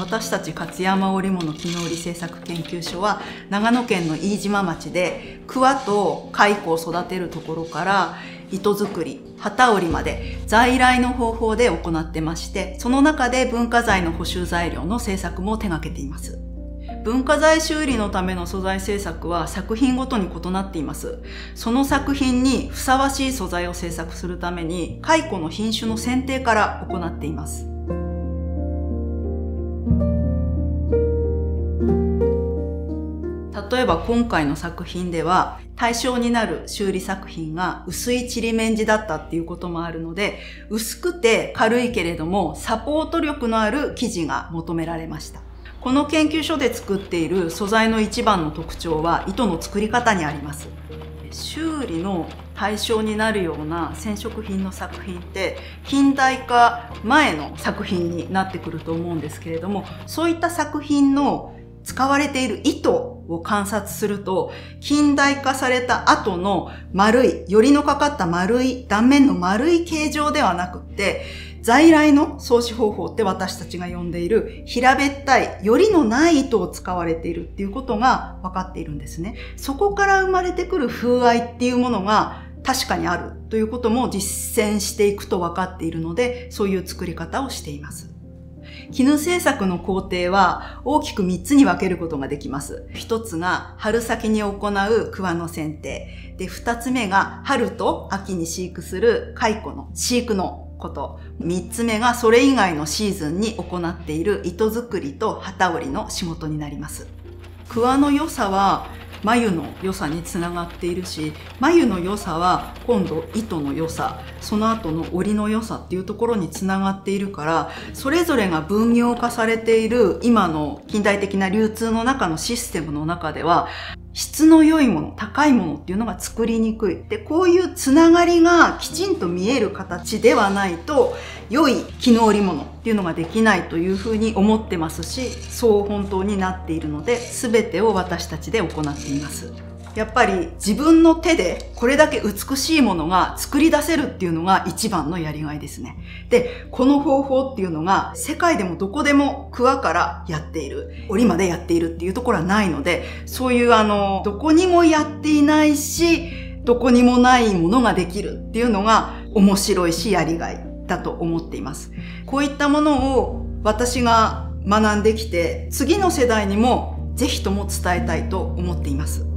私たち勝山織物絹織製作研究所は長野県の飯島町で桑と蚕を育てるところから糸作り、機織りまで在来の方法で行ってまして、その中で文化財の補修材料の製作も手掛けています。文化財修理のための素材製作は作品ごとに異なっています。その作品にふさわしい素材を製作するために蚕の品種の選定から行っています。例えば今回の作品では対象になる修理作品が薄いちりめんじだったっていうこともあるので、薄くて軽いけれどもサポート力のある生地が求められました。この研究所で作っている素材の一番の特徴は糸の作り方にあります。修理の対象になるような染色品の作品って近代化前の作品になってくると思うんですけれども、そういった作品の使われている糸を観察すると、近代化された後の丸い、よりのかかった丸い、断面の丸い形状ではなくって、在来の創始方法って私たちが呼んでいる平べったい、よりのない糸を使われているっていうことが分かっているんですね。そこから生まれてくる風合いっていうものが確かにあるということも実践していくと分かっているので、そういう作り方をしています。絹製作の工程は大きく3つに分けることができます。1つが春先に行う桑の剪定。で、2つ目が春と秋に飼育する蚕の飼育のこと。3つ目がそれ以外のシーズンに行っている糸作りと機織りの仕事になります。桑の良さは繭の良さにつながっているし、繭の良さは今度糸の良さ、その後の織りの良さっていうところにつながっているから、それぞれが分業化されている今の近代的な流通の中のシステムの中では、質の良いもの、高いものっていうのが作りにくい。で、こういうつながりがきちんと見える形ではないと、良い絹織物っていうのができないというふうに思ってますし、そう本当になっているので、全てを私たちで行っています。やっぱり自分の手でこれだけ美しいものが作り出せるっていうのが一番のやりがいですね。で、この方法っていうのが世界でもどこでも桑からやっている、織りまでやっているっていうところはないので、そういうどこにもやっていないし、どこにもないものができるっていうのが面白いしやりがいだと思っています。こういったものを私が学んできて、次の世代にもぜひとも伝えたいと思っています。